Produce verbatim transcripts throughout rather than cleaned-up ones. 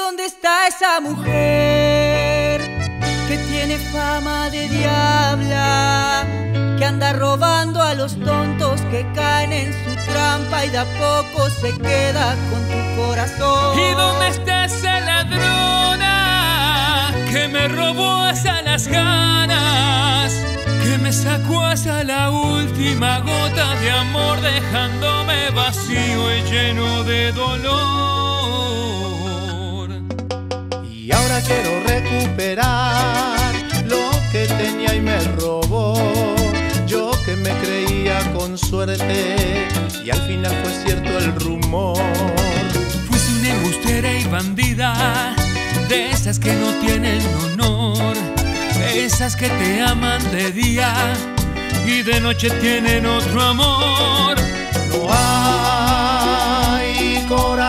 dónde está esa mujer que tiene fama de diabla, que anda robando a los tontos que caen en su trampa y de a poco se queda con tu corazón? ¿Y dónde está esa ladrona que me robó hasta las ganas, que me sacó hasta la última gota de amor, dejándome vacío y lleno de dolor? Y ahora quiero recuperar lo que tenía y me robó. Yo que me creía con suerte y al final fue cierto el rumor. Fuiste una embustera y bandida, de esas que no tienen honor, esas que te aman de día y de noche tienen otro amor. No hay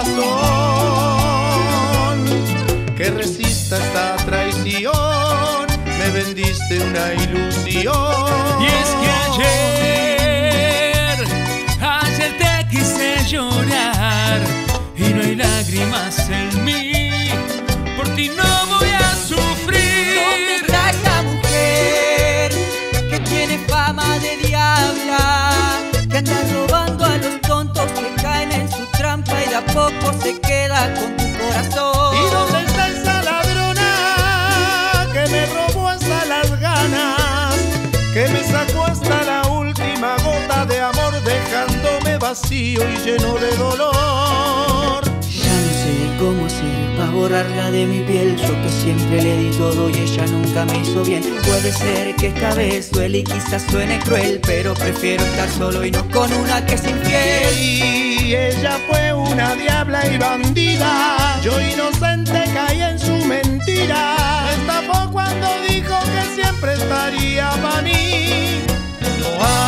corazón que resista esta traición, me vendiste una ilusión. Y es que ayer, ayer te quise llorar y no hay lágrimas en mí, por ti no voy a sufrir. ¿Dónde está esa mujer que tiene fama de diabla, que anda robando a los tontos que caen en su trampa y de a poco se queda con tu corazón? ¿Y dónde está esa ladrona que me robó hasta las ganas, que me sacó hasta la última gota de amor, dejándome vacío y lleno de dolor? Ya no sé cómo hacer para borrarla de mi piel, yo que siempre le di todo y ella nunca me hizo bien. Puede ser que esta vez duele y quizás suene cruel, pero prefiero estar solo y no con una que es infiel. Y ella fue una diabla y bandida, yo inocente caí en su mentira. Me estafó cuando dijo que siempre estaría para mí. No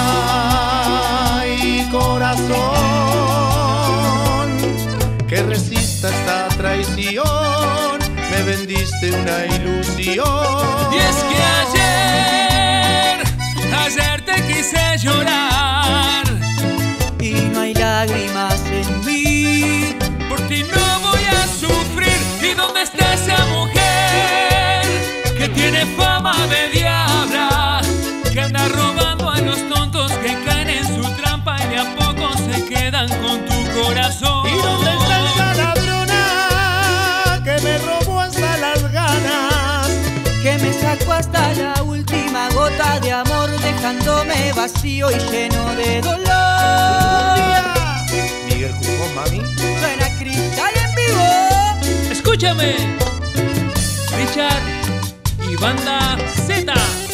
hay corazón que resista esta traición, me vendiste una ilusión. Y es que ayer, ayer te quise llorar Y no hay lágrimas en mí, por ti no voy a sufrir. ¿Y dónde está esa mujer que tiene fama de diabla, que anda robando a los tontos que caen en su trampa y de a poco se quedan con tu corazón? ¿Y dónde está esa ladrona que me robó hasta las ganas, que me sacó hasta la última gota de amor, dejándome vacío y lleno de dolor? Miguel Jugón, mami? Suena Cristal en vivo. Escúchame, Richard y Banda Z.